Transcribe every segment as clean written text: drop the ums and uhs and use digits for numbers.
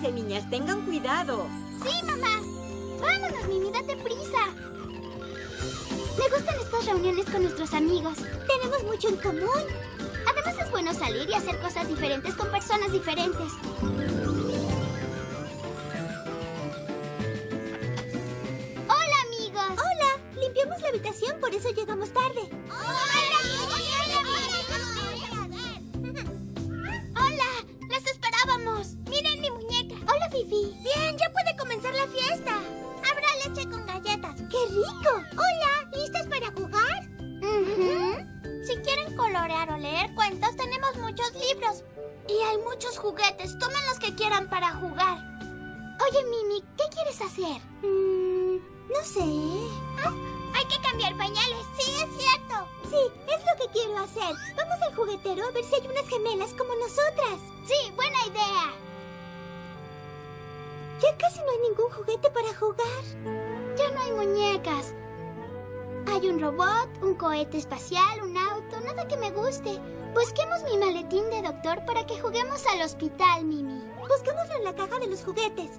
Apúrense, niñas. Tengan cuidado. Sí, mamá. Vámonos, Mimi, date prisa. Me gustan estas reuniones con nuestros amigos. Tenemos mucho en común. Además es bueno salir y hacer cosas diferentes con personas diferentes. Hola, amigos. Hola. Limpiamos la habitación, por eso llegamos tarde. Hola, las esperábamos. Miren mi muñeca. Hola, Fifi. Bien, ya puede comenzar la fiesta. Habrá leche con galletas. ¡Qué rico! Hola, ¿listas para jugar? Si quieren colorear o leer cuentos, tenemos muchos libros. Y hay muchos juguetes. Tomen los que quieran para jugar. Oye, Mimi, ¿qué quieres hacer? No sé. Hay que cambiar pañales. Sí, es cierto. Sí, es lo que quiero hacer. Vamos al juguetero a ver si hay unas gemelas como nosotras. Sí, buena idea. Ya casi no hay ningún juguete para jugar. Ya no hay muñecas. Hay un robot, un cohete espacial, un auto, nada que me guste. Busquemos mi maletín de doctor para que juguemos al hospital, Mimi. Busquémoslo en la caja de los juguetes.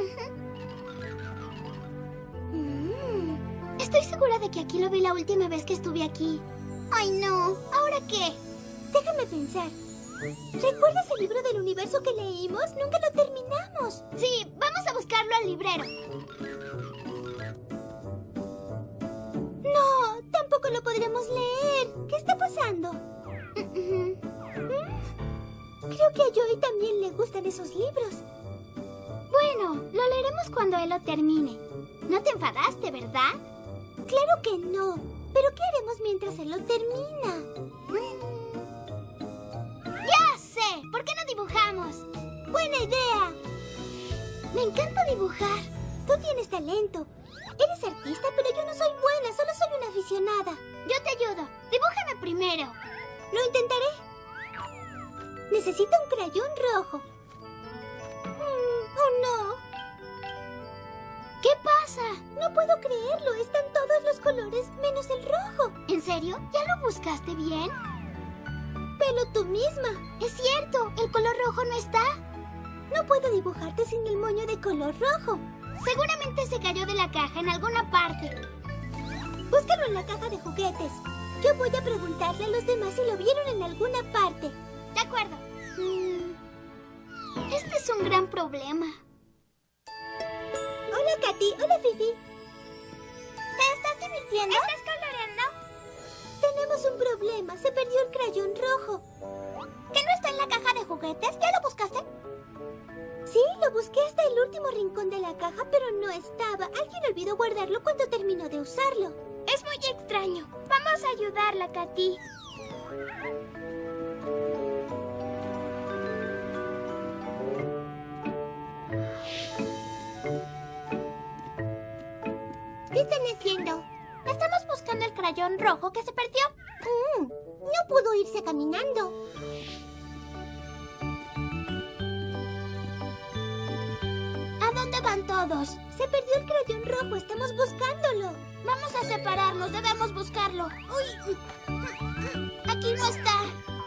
Estoy segura de que aquí lo vi la última vez que estuve aquí. Ay, no. ¿Ahora qué? Déjame pensar. ¿Recuerdas el libro del universo que leímos? Nunca lo terminamos. Sí, vamos a buscarlo al librero. No, tampoco lo podremos leer. ¿Qué está pasando? Creo que a Joey también le gustan esos libros. Bueno, lo leeremos cuando él lo termine. No te enfadaste, ¿verdad? Claro que no. ¿Pero qué haremos mientras él lo termina? ¡Ya sé! ¿Por qué no dibujamos? ¡Buena idea! Me encanta dibujar. Tú tienes talento. Eres artista, pero yo no soy buena. Solo soy una aficionada. Yo te ayudo. Dibújame primero. Lo intentaré. Necesito un crayón rojo. ¡Oh, no! ¿Qué pasa? No puedo creerlo. Están todos los colores menos el rojo. ¿En serio? ¿Ya lo buscaste bien? Velo tú misma. Es cierto. El color rojo no está. No puedo dibujarte sin el moño de color rojo. Seguramente se cayó de la caja en alguna parte. Búscalo en la caja de juguetes. Yo voy a preguntarle a los demás si lo vieron en alguna parte. De acuerdo. Este es un gran problema. Hola, Katy. Hola, Fifi. ¿Te estás divirtiendo? ¿Estás coloreando? Tenemos un problema. Se perdió el crayón rojo. ¿Que no está en la caja de juguetes? ¿Ya lo buscaste? Sí, lo busqué hasta el último rincón de la caja, pero no estaba. Alguien olvidó guardarlo cuando terminó de usarlo. Es muy extraño. Vamos a ayudarla, Katy. ¿Qué están haciendo? Estamos buscando el crayón rojo que se perdió. No pudo irse caminando. ¿A dónde van todos? Se perdió el crayón rojo. Estamos buscándolo. Vamos a separarnos. Debemos buscarlo. ¡Uy! Aquí no está.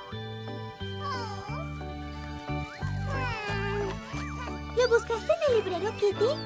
¿Lo buscaste en el librero, Kitty?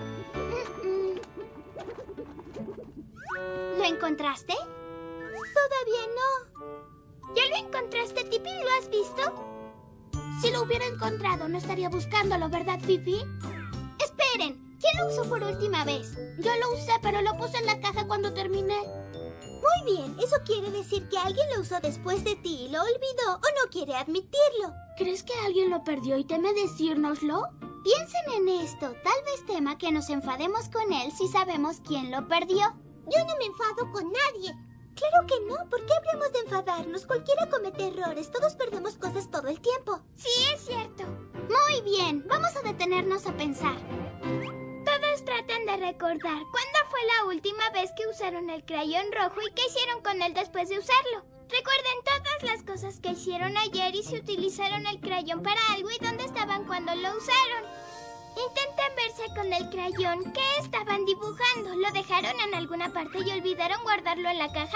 ¿Lo encontraste? Todavía no. ¿Ya lo encontraste, Tipi? ¿Lo has visto? Si lo hubiera encontrado, no estaría buscándolo, ¿verdad, Fifi? ¡Esperen! ¿Quién lo usó por última vez? Yo lo usé, pero lo puse en la caja cuando terminé. Muy bien. Eso quiere decir que alguien lo usó después de ti y lo olvidó o no quiere admitirlo. ¿Crees que alguien lo perdió y teme decírnoslo? Piensen en esto. Tal vez tema que nos enfademos con él si sabemos quién lo perdió. Yo no me enfado con nadie. Claro que no. ¿Por qué habríamos de enfadarnos? Cualquiera comete errores. Todos perdemos cosas todo el tiempo. Sí, es cierto. Muy bien. Vamos a detenernos a pensar. Todos traten de recordar cuándo fue la última vez que usaron el crayón rojo y qué hicieron con él después de usarlo. Recuerden todas las cosas que hicieron ayer y si utilizaron el crayón para algo y dónde estaban cuando lo usaron. Intenten verse con el crayón. ¿Qué estaban dibujando? ¿Lo dejaron en alguna parte y olvidaron guardarlo en la caja?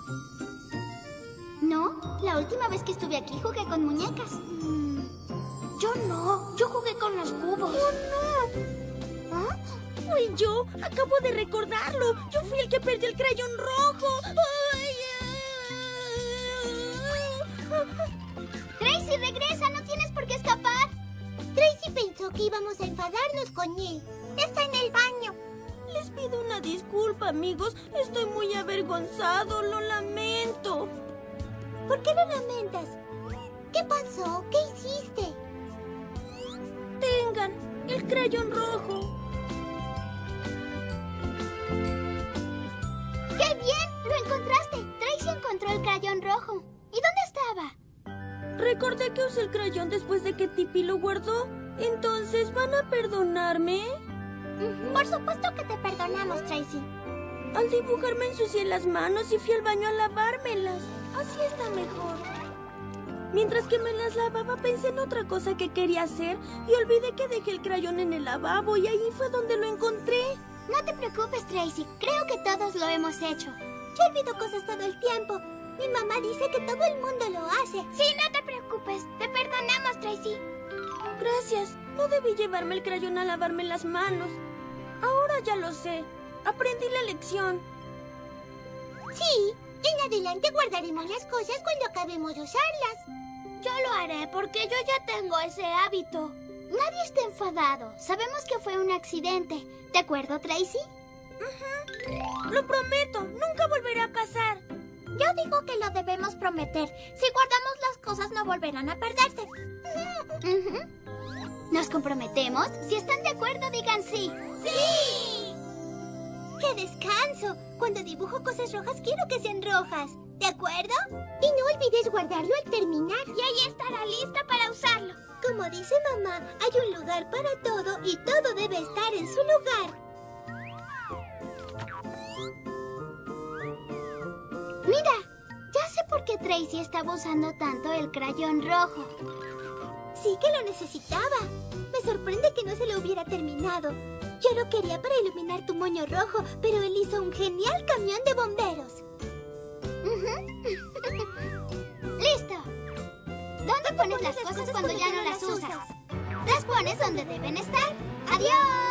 No, la última vez que estuve aquí jugué con muñecas. Yo no. Yo jugué con los cubos. ¡Oh, no! ¿Ah? Fui yo. Acabo de recordarlo. Yo fui el que perdió el crayón rojo. ¡Ay! Tracy, regresa. No tienes por qué escapar. Tracy pensó que íbamos a enfadarnos con él. Está en el baño. Les pido una disculpa, amigos. Estoy muy avergonzado. Lo lamento. ¿Por qué lo lamentas? ¿Qué pasó? ¿Qué hiciste? Tengan el crayón rojo. ¡Qué bien! ¡Lo encontraste! Tracy encontró el crayón rojo. ¿Y dónde estaba? Recordé que usé el crayón después de que Tipi lo guardó. Entonces, ¿van a perdonarme? Por supuesto que te perdonamos, Tracy. Al dibujar me ensucié las manos y fui al baño a lavármelas. Así está mejor. Mientras que me las lavaba, pensé en otra cosa que quería hacer y olvidé que dejé el crayón en el lavabo y ahí fue donde lo encontré. No te preocupes, Tracy. Creo que todos lo hemos hecho. Yo olvido cosas todo el tiempo. Mi mamá dice que todo el mundo lo hace. Sí, no te preocupes. Te perdonamos, Tracy. Gracias. No debí llevarme el crayón a lavarme las manos. Ahora ya lo sé. Aprendí la lección. Sí, en adelante guardaremos las cosas cuando acabemos de usarlas. Yo lo haré porque yo ya tengo ese hábito. Nadie está enfadado. Sabemos que fue un accidente. ¿De acuerdo, Tracy? Lo prometo. Nunca volverá a pasar. Yo digo que lo debemos prometer. Si guardamos las cosas no volverán a perderse. ¿Nos comprometemos? Si están de acuerdo, digan sí. ¡Sí! ¡Qué descanso! Cuando dibujo cosas rojas, quiero que sean rojas. ¿De acuerdo? Y no olvides guardarlo al terminar. Y ahí estará lista para usarlo. Como dice mamá, hay un lugar para todo y todo debe estar en su lugar. Mira, ya sé por qué Tracy estaba usando tanto el crayón rojo. Sí que lo necesitaba. Me sorprende que no se lo hubiera terminado. Yo lo quería para iluminar tu moño rojo, pero él hizo un genial camión de bomberos. ¡Listo! ¿Dónde pones las cosas cuando ya no las usas? Las pones donde deben estar. ¡Adiós!